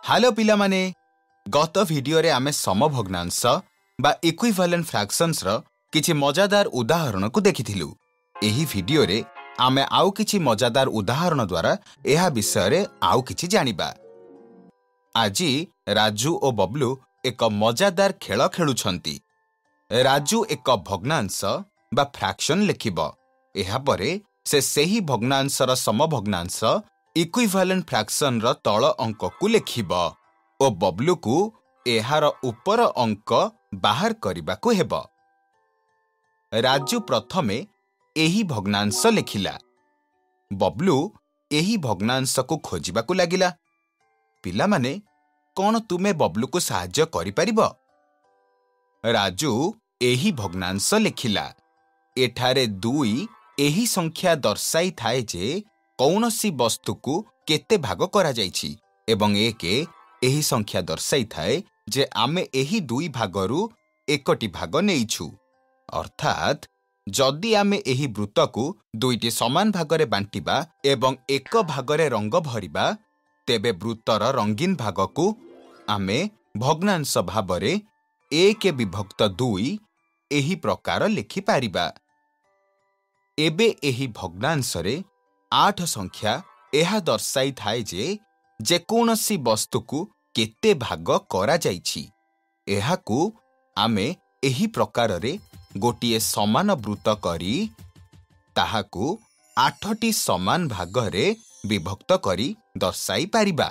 Hello पिला माने गत वीडियो रे आमे समभग्नांश बा इक्विवेलेंट फ्रैक्शंस रो किछि मजादार उदाहरण को देखिथिलु। एही वीडियो रे आमे आउ किछि मजादार उदाहरण द्वारा एहा विषय रे आउ किछि जानिबा। आजी राजू और बबलू एक मजादार खेल खेलुछंती। राजू एक भग्नांश बा फ्रैक्शन लिखिबो। एहा परे से सेही भग्नांशर समभग्नांश इक्विवेलेंट फ्रैक्शन रो तळ अंक को लिखिबो ओ बबलू को एहार ऊपर अंक बाहर करबा को हेबो। राजू प्रथमे एही भग्नांश लिखिला। बबलू एही भग्नांश को खोजिबा को लागिला। पिला माने कोन तुमे बबलू को सहाय्य करि परिबो? राजू एही भग्नांश लिखिला। एठारे 2 एही संख्या दर्शाई थाए जे कौनसी वस्तु को केते भाग करा जाइछि एवं एके एही संख्या दर्शाई थाए जे आमे एही 2 भागरु एकटी भाग नेइछु। अर्थात जदि आमे एही वृत्त को 2टी समान भागरे बांटिबा एवं एक भागरे रंग भरिबा तेबे वृत्तर रंगीन भाग को आमे भग्नांश भाबरे 1/2 एही प्रकार लिखि पारिबा। एबे एही भग्नांश रे 8 संख्या एहा दर्शाई थाए जे कौनसी वस्तु को केते भाग करा जाइछि। एहा को आमे एही प्रकार रे गोटिए समान वृत्त करी ताहाकू 8टी समान भाग रे विभक्त करी दर्शाई पारिबा।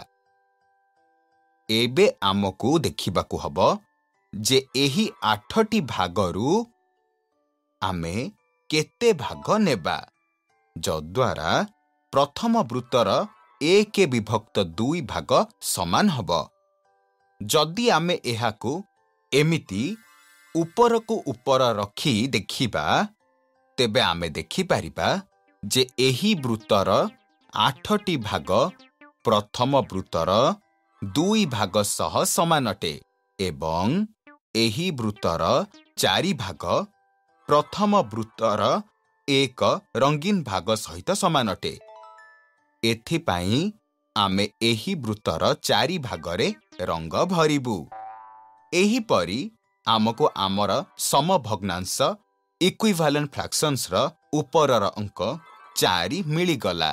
एबे आमको देखिबाकू हबो जे एही 8टी भागरु आमे केते भाग नेबा जद्वारा प्रथम वृत्तर 1/2 भाग समान हबो। जदि आमे एहाकू एमिति ऊपर को ऊपर रखी देखिबा तेबे आमे देखि पारिबा जे एही वृत्तर 8टी भाग प्रथम वृत्तर 2 भाग सह समान अटे एवं एही वृत्तर 4 भाग प्रथम वृत्तर 1 रंगीन भाग सहित समान अटे। एथि पाई आमे एही वृत्तर 4 भागरे रंग भरिबु। एही परी आमको आमर समभग्नांश इक्विवेलेंट फ्रैक्शंस रो ऊपरर अंक 4 मिली गला।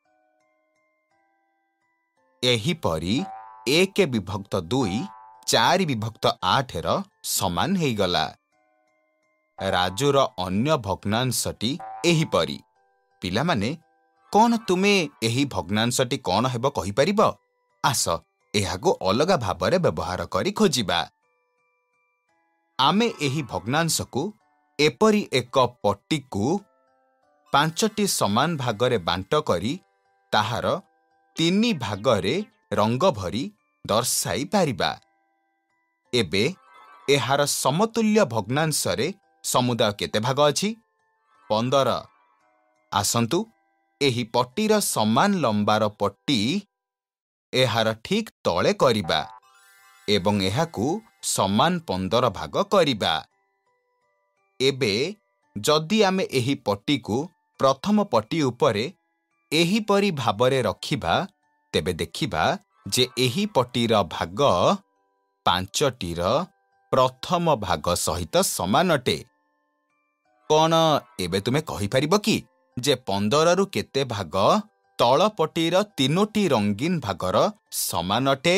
एही परी 1/2 4/8 रो समान हेई गला। राजूर अन्य भग्नांशटी एही परी। पिला माने कोन तुमे एही भग्नांशटी कोन हेबो कहि परिबो? आस एहागो अलगा भाबरे व्यवहार करी खोजिबा। आमे एही भग्नांश को एपरी एक पट्टी को 5टी समान भागरे बांट करी ताहार 3 भागरे रंग भरी दर्शाई पारिबा। एबे एहार समतुल्य भग्नांश रे समुदाय केते भाग अछि? 15। आसंतु एही पट्टीर समान लंबार पट्टी एहार ठीक तळे करिबा एवं एहाकू समान 15 भाग करिबा। एबे जदि आमे एही पट्टी को प्रथम पट्टी उपरे एही परी भाबरे रखिबा तेबे देखिबा जे एही पट्टीर भाग 5टीर प्रथम भाग सहित समान अटे। कोन एबे तुमे कहि परिबो कि जे 15 रु केते भाग तळ पट्टीर 3टी रंगीन भागर समान अटे?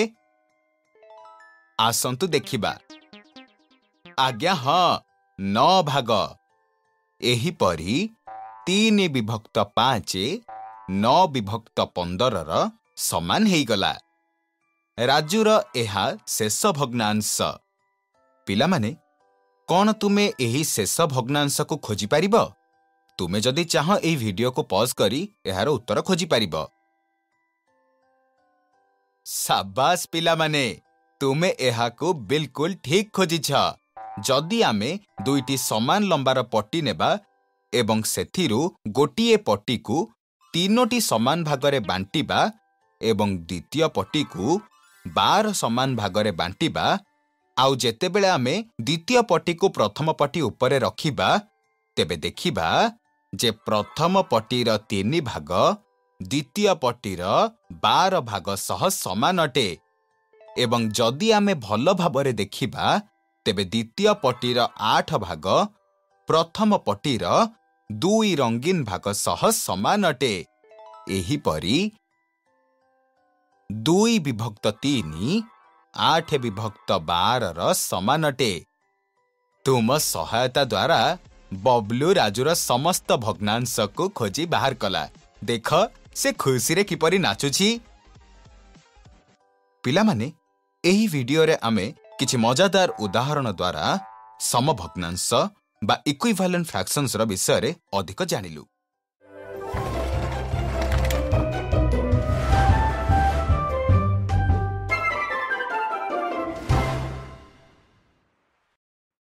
आसंतु देखिबा। आज्ञा हाँ 9 भाग। एही परी 3/5 9/15 र समान हेई गला। राजूर एहा शेष भग्नांश। पिला माने कोन तुमे एही शेष भग्नांश को खोजि पारिबो? तुमे जदि चाह एही वीडियो को पॉज करी एहार उत्तर खोजि पारिबो। शाबाश पिला माने तुमे एहा को बिल्कुल ठीक खोजिछ। जदि आमे 2टी समान लंबार पट्टी नेबा एवं सेथिरु गोटिए पट्टी को 3टी समान भागरे बांटिबा एवं द्वितीय पट्टी को 12 समान भागरे बांटिबा आउ जेतेबेले आमे द्वितीय पट्टी को प्रथम पट्टी ऊपर रखिबा तेबे देखिबा जे प्रथम पट्टीर 3 भाग द्वितीय पट्टीर 12 भाग सह समान अटे एवं जदि आमे भल भाबरे देखिबा तेबे द्वितीय पटीर 8 भाग प्रथम पटीर 2 रंगीन भाग सह समान अटे। एहीपरि 2 विभक्त 3 8 विभक्त 12 र समान अटे। तुम सहायता द्वारा बबलू राजुर समस्त भग्नांश को खोजी बाहर कला। देख से खुशी रे किपरि नाचुछि। पिला माने एही वीडियो रे आमे किछि मजादार उदाहरण द्वारा समभग्नांश बा इक्विवेलेंट फ्रैक्शंस रो विषय रे अधिक जानिलु।